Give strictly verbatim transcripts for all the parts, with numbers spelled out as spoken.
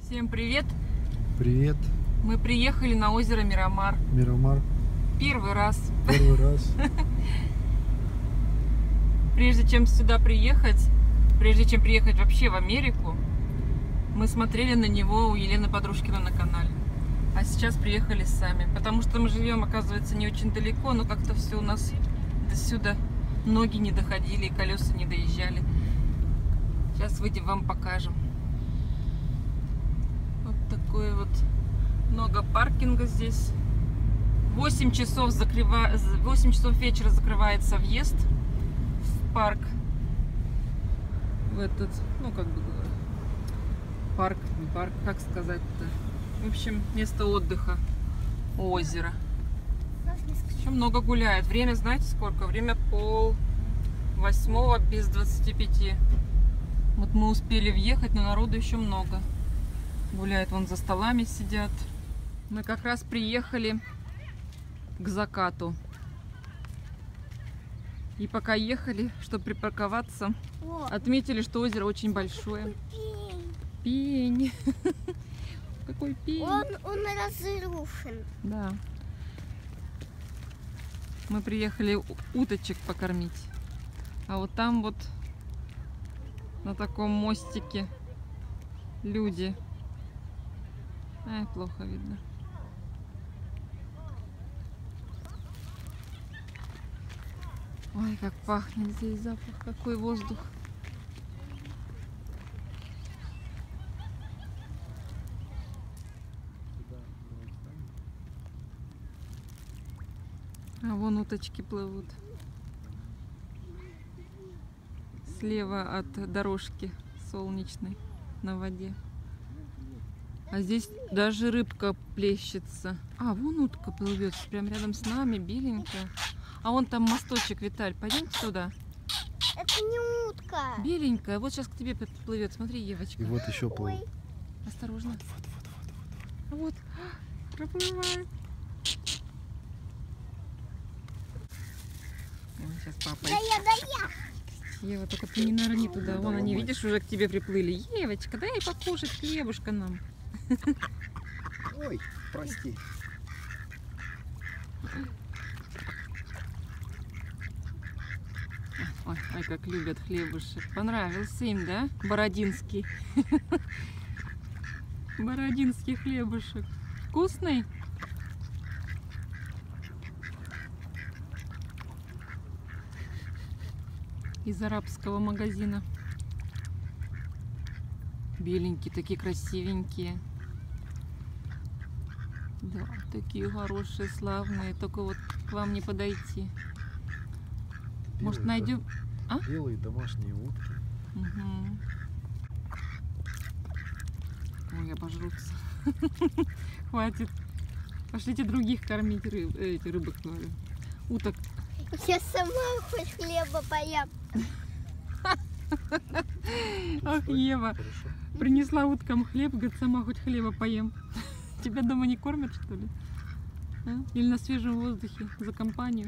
Всем привет! Привет! Мы приехали на озеро Мирамар. Мирамар. Первый раз. Первый раз. Прежде чем сюда приехать, прежде чем приехать вообще в Америку, мы смотрели на него у Елены Подружкина на канале. А сейчас приехали сами, потому что мы живем, оказывается, не очень далеко, но как-то все у нас до сюда ноги не доходили, и колеса не доезжали. Сейчас выйдем, вам покажем. Вот такое вот много паркинга здесь. восемь часов, закрыва... восемь часов вечера закрывается въезд в парк. В этот, ну как бы парк, не парк, как сказать-то. В общем, место отдыха у озера. Еще много гуляет. Время, знаете сколько? Время пол восьмого без двадцати пяти. Вот мы успели въехать, но народу еще много. Гуляют, вон за столами сидят. Мы как раз приехали к закату. И пока ехали, чтобы припарковаться, отметили, что озеро очень большое. Пень. Какой пень. Он, он разрушен. Да. Мы приехали уточек покормить. А вот там вот на таком мостике люди. Ай, плохо видно. Ой, как пахнет здесь запах, какой воздух. А вон уточки плывут. Слева от дорожки солнечной на воде. А здесь даже рыбка плещется. А, вон утка плывет, прям рядом с нами, беленькая. А вон там мосточек, Виталь, пойдемте туда. Это не утка. Беленькая, вот сейчас к тебе плывет, смотри, Евочка. И вот еще плывет. Осторожно. Вот, вот, вот, вот, вот. А вот, проплывает. Сейчас папа. Да я, да я. Ева, только ты не нырни туда. Вон они, видишь, уже к тебе приплыли. Евочка, дай покушать хлебушка нам. Ой, прости. Ой, ой, как любят хлебушек. Понравился им, да? Бородинский. Бородинский хлебушек. Вкусный? Из арабского магазина. Беленькие, такие красивенькие. Да, такие хорошие, славные. Только вот к вам не подойти. Может, Белые, найдем... да? А? Белые домашние утки. Угу. Ой, обожрутся. Хватит. Пошлите других кормить рыб, эти рыбок, говорю. Уток. Я сама хоть хлеба поем. Ах, Ева. Хорошо. Принесла уткам хлеб, говорит, сама хоть хлеба поем. Тебя дома не кормят, что ли? А? Или на свежем воздухе за компанию?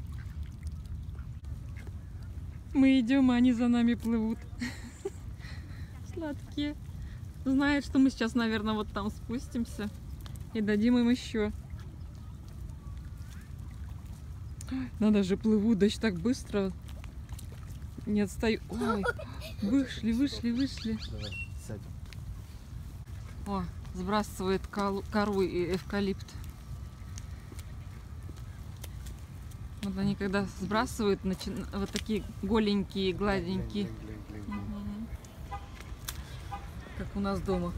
Мы идем, а они за нами плывут. Сладкие. Знают, что мы сейчас, наверное, вот там спустимся и дадим им еще. Надо же, плывут, да еще так быстро. Не отстаю. Ой, вышли, вышли, вышли. Давай, сядем. О, сбрасывает кору и эвкалипт. Вот они когда сбрасывают, начи... вот такие голенькие, гладенькие. Глянь, глянь, глянь, глянь. Мгм. Как у нас дома.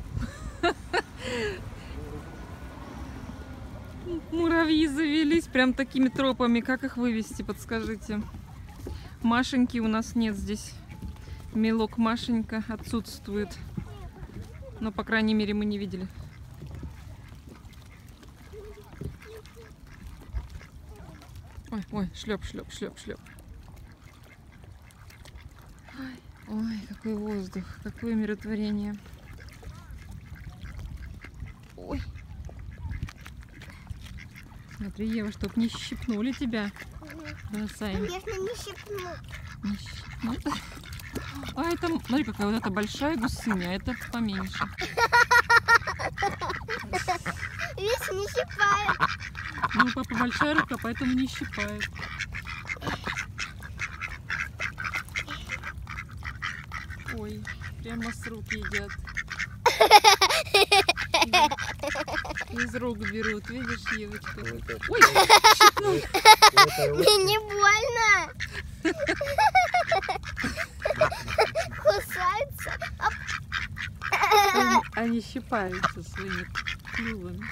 Муравьи завелись прям такими тропами. Как их вывести, подскажите? Машеньки у нас нет здесь. Мелок Машенька отсутствует. Но, по крайней мере, мы не видели. Ой, ой, шлеп, шлеп, шлеп, шлеп. Ой, ой, какой воздух, какое умиротворение. Ой. Смотри, Ева, чтоб не щипнули тебя. Бросаем. Конечно, не щипнут. Не щипнут. А это, смотри, какая вот эта большая гусыня, а это поменьше. Видишь, не щипает. Ну, у папы большая рука, поэтому не щипает. Ой, прямо с рук едят. Из рук берут, видишь, Евочка? Ой, щипнул. Мне не больно. Кусается. Они, они щипаются своими клювами.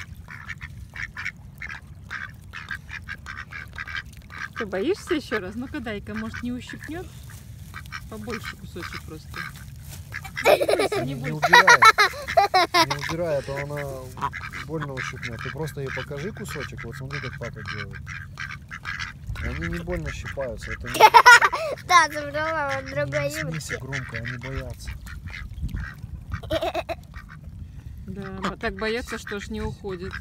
Ты боишься еще раз? Ну-ка дай-ка, может, не ущипнет? Побольше кусочек просто. Не бойся, не Не бойся. убирай. Не убирай, а то она больно ущипнет. Ты просто ей покажи кусочек. Вот смотри, как папа делает. Они не больно щипаются. Это не, Да, забрала не другой смейся юбки. громко, они боятся. Да, так боятся, что ж не уходит.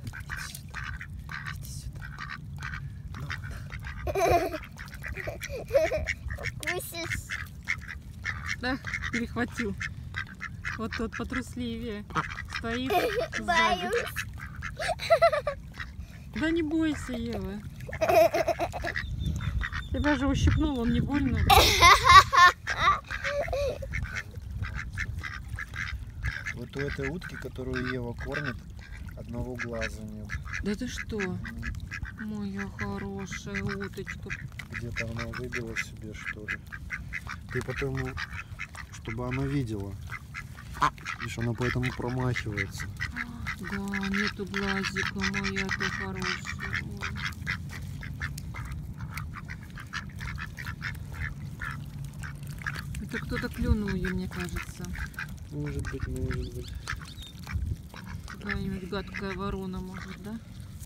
Укусишь. Да, перехватил. Вот тот потрусливее. Стоит сзади. Боюсь. Да не бойся, Ева. Тебя же ущипнул, он не больно. Вот у этой утки, которую Ева кормит, одного глаза нет. Да ты что? Моя хорошая уточка. Где-то она выбила себе, что ли. Ты потому, чтобы она видела. Видишь, она поэтому промахивается. Да, нету глазика, моя ты хорошая. Ой. Это кто-то клюнул ее, мне кажется. Может быть, может быть. Какая-нибудь гадкая ворона, может, да?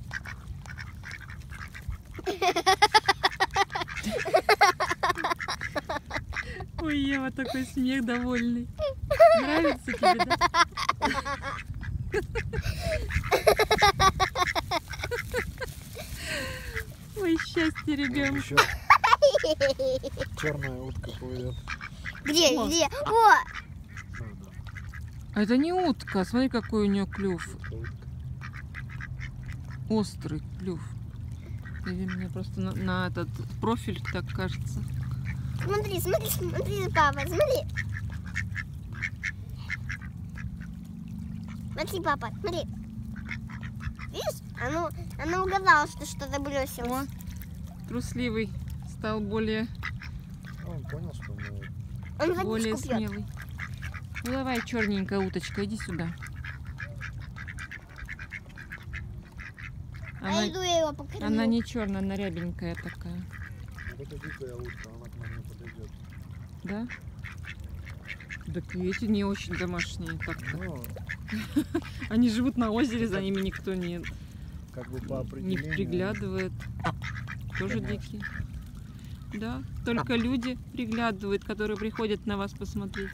Ой, Ева, такой смех довольный. Нравится тебе, да? Ой, счастье, ребенка. Еще черная утка плывет. Где, О. где? О! А это не утка, смотри, какой у нее клюв. Это утка. Острый клюв. Или мне просто на, на этот профиль так кажется. Смотри, смотри, смотри, папа, смотри. Смотри, папа, смотри. Видишь, оно, оно угадало, что что-то О, бросилось. трусливый стал более, А, он понял, что мы... Он более водичку пьет. смелый. Ну давай, черненькая уточка, иди сюда. Она, Пойду я его покормлю. она не черная, она рябенькая такая. Вот эта дикая утка, она к нам не подойдет. Да? Так и эти не очень домашние так-то. Ну, Они живут на озере, за ними никто не, как бы по не определению... приглядывает. Тоже Конечно. дикие. Да, только люди приглядывают, которые приходят на вас посмотреть.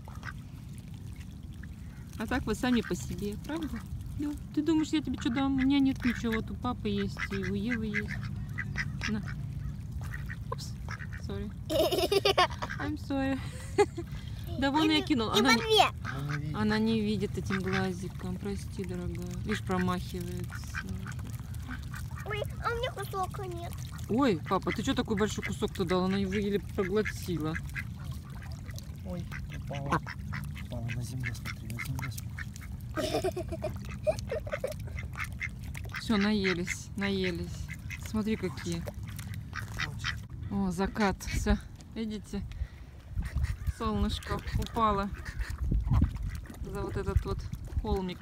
А так вы сами по себе, правда? Да. Ты думаешь, я тебе что дам? У меня нет ничего. Вот у папы есть, и у Евы есть. На. Упс. Sorry. I'm sorry. Да вон я кинул. И Она, по две. Она не видит. она не видит этим глазиком. Прости, дорогая. Видишь, промахивается. Ой, а у меня кусок нет. Ой, папа, ты что такой большой кусок-то дал? Она его еле проглотила. Ой, упала. Упала на земле, смотри, на земле смотри. Все, наелись, наелись. Смотри, какие. О, закат. Все, видите? Солнышко упало за вот этот вот холмик.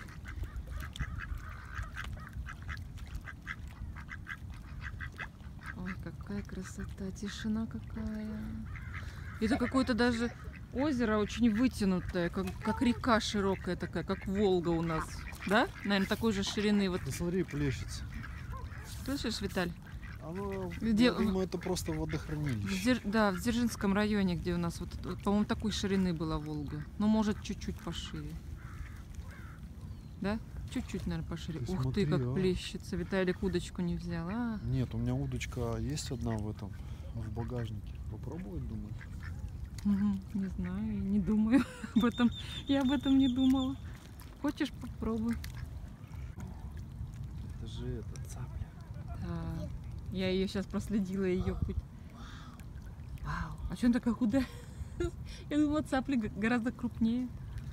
Ой, какая красота, тишина какая. Это какое-то даже озеро очень вытянутое, как, как река широкая такая, как Волга у нас. Да? Наверное, такой же ширины. Вот. Ты смотри, плещется. Слышишь, Виталь? Оно, Где- я думаю, это просто В водохранилище. Дзер- Да, в Дзержинском районе, где у нас, вот, вот, по-моему, такой ширины была Волга. Ну, может, чуть-чуть пошире. Да? Чуть-чуть, наверное, пошире. Ты Ух смотри, ты, как а. плещется. Виталик удочку не взял. А, Нет, у меня удочка есть одна в этом, в багажнике. Попробовать, думаешь? мгм, не знаю, не думаю об этом. Я об этом не думала. Хочешь, попробуй. же это, цапля. Да. Я ее сейчас проследила, ее путь. Вау, а что она такая худая? Я думала, цапли г- гораздо крупнее.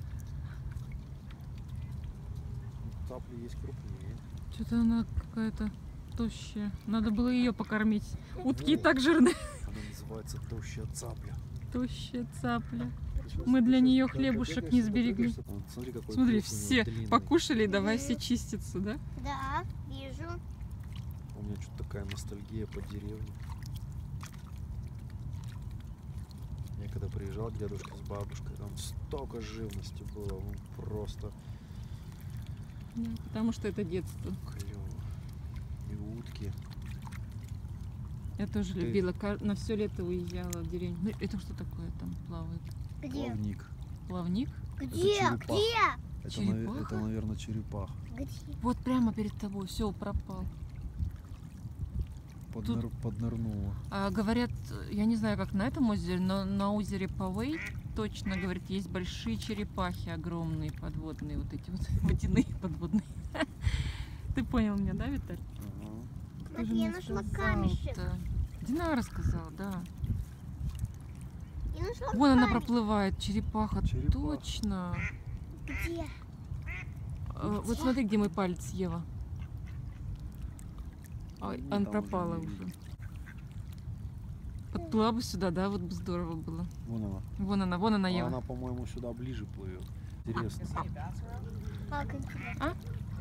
Цапли есть крупнее. Что-то она какая-то тощая. Надо было ее покормить. Утки и Во. так жирные. Она называется тощая цапля. Тощая цапля. Сейчас- Мы для сейчас нее как хлебушек побегаешь, не побегаешь, сберегли. вот смотри, какой Смотри, клюв у него все длинный. покушали, давай все чиститься, да? Да, вижу. У меня что-то такая ностальгия по деревне. Я когда приезжал к дедушке с бабушкой, там столько живности было, ну просто Да, потому что это детство. клево. И утки. Я тоже Ты- любила. Ка- На все лето уезжала в деревню. Ну, это что такое там плавает? Где? Плавник. Плавник? Где? черепаха. Где? Это, наве- Черепаха? это, наверное, черепаха. Где? Вот прямо перед тобой. Все, пропал. Подныр- Поднырнула. А, говорят, я не знаю, как на этом озере, но на озере Павей точно, говорит, есть большие черепахи огромные, подводные, вот эти вот водяные подводные. Ты понял меня, да, Виталь? Ага. Кто же Смотри, мне я нашла сказал-то? камешек. Динара сказала, да. Я нашла Вон она камень. проплывает, черепаха, Черепаха. точно. Где? А, вот смотри, где мой палец, Ева. Ой, Ну, она там пропала уже не уже. видно. Подплыла бы сюда, да, вот бы здорово было. Вон она. Вон она, вон она, А Ева. она, по-моему, сюда ближе плывет. Интересно. А, как интересно.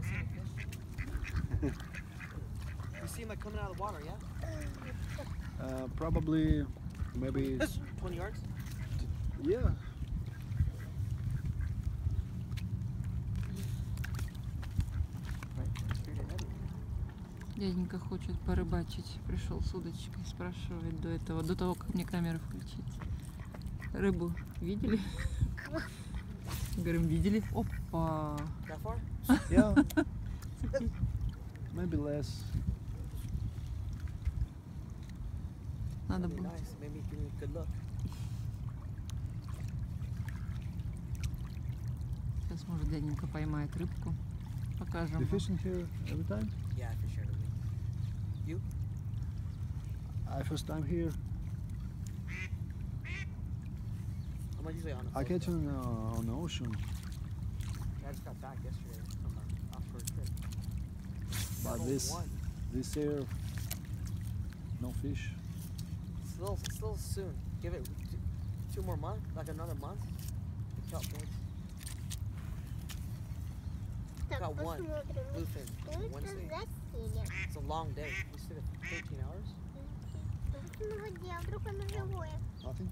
You see him like coming out of the water, yeah? Uh, probably, maybe, twenty yards? yeah. Дяденька хочет порыбачить. Пришел с удочкой, спрашивает до этого, до того, как мне камеру включить. Рыбу видели? Говорим, видели? Опа! That far? Yeah. Maybe less. Надо That'd be было. nice. Maybe give me a good look. Сейчас, может, дяденька поймает рыбку. Покажем. You вам. fishing here every time? Yeah, for sure. You? I first time here. I'm not usually on the I boat, catch though. on uh, on the ocean, I just got back yesterday from an off-road trip. but Oh, this one. this year no fish. It's a little, it's a little soon. Give it two, two more months, like another month. Pick up big Так, Got one. посмотрим. bluefin Что это Wednesday. за синя? It's a long day. We stood at thirteen hours. Что на воде, а вдруг оно живое? Nothing.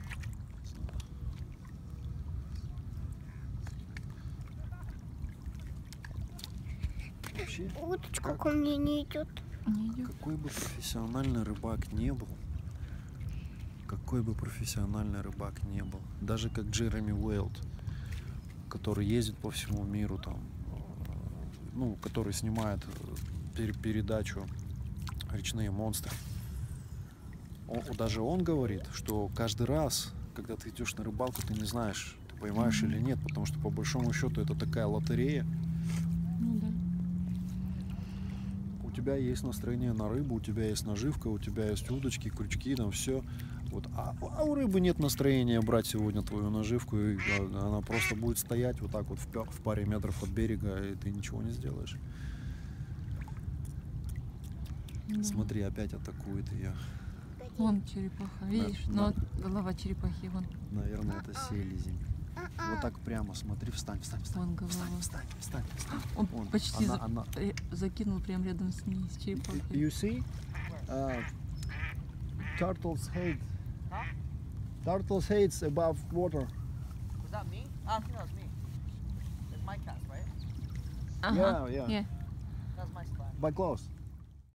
Вообще, Уточка ко мне не идет. Не идет. какой бы профессиональный рыбак не был, какой бы профессиональный рыбак не был, даже как Джереми Уэйлд, который ездит по всему миру, там, э, ну, который снимает э, пер- передачу «Речные монстры», он- даже он говорит, что каждый раз, когда ты идешь на рыбалку, ты не знаешь, ты поймаешь или нет, потому что по большому счету это такая лотерея. Ну да. У тебя есть настроение на рыбу, у тебя есть наживка, у тебя есть удочки, крючки, там все. Вот. А, а у рыбы нет настроения брать сегодня твою наживку, и а, она просто будет стоять вот так вот в, пя- в паре метров от берега, и ты ничего не сделаешь. Да. Смотри, опять атакует ее. Вон черепаха, видишь? на- Ну, голова черепахи, вон. Наверное, это селезень. Вот так прямо, смотри, встань, встань, встань. Вон голова. Встань, встань, встань, встань. Он Вон, почти она- за- она- э, закинул прям рядом с ней, с черепахой. You see? Uh, turtle's head. Huh? Turtle's head's above water. Was that me? Ah, I think that was me. That's my cast, right? Ага. Yeah, yeah. Yeah. That was my spot. But close.